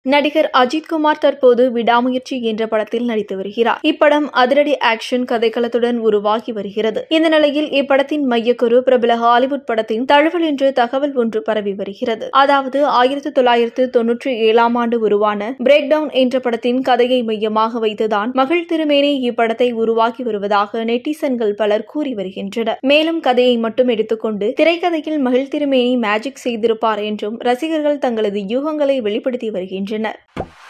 நடிகர் அஜித்குமார் தற்போது விடாமுயற்சி என்ற படத்தில் நடித்து வருகிறார். இப்படம் அதிரடி ஆக்ஷன் கதைக்களத்துடன் உருவாகி வருகிறது. இந்த நிலையில் இப்படத்தின் மையக்குரு பிரபல ஹாலிவுட் படத்தின் தழுவல் என்று தகவல் ஒன்று பரவி வருகிறது. அதாவது 1997 உருவான பிரேக் டவுன் என்ற படத்தின் கதையை மையமாக வைத்துதான் மகள் திருமேனி இப்படத்தை உருவாக்கி வருவதாக நெட்டிசன்கள் பலர் கூறி வருகின்றனர். மேலும் கதையை மட்டும் எடுத்துக்கொண்டு திரைக்கதையில் மகள் திருமேனி மேஜிக் செய்திருப்பார் என்றும் ரசிகர்கள் தங்களது யூகங்களை வெளிப்படுத்தி வருகின்றனர்.